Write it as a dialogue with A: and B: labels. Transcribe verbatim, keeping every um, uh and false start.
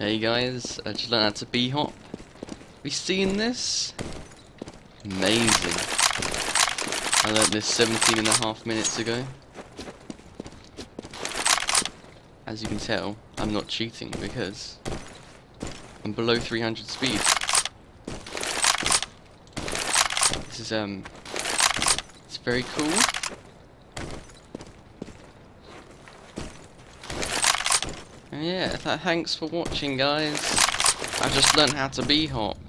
A: Hey guys, I just learned how to Bhop. Have you seen this? Amazing. I learned this seventeen and a half minutes ago. As you can tell, I'm not cheating because I'm below three hundred speed. This is, um, it's very cool. And yeah, th thanks for watching guys. I just learned how to Bhop.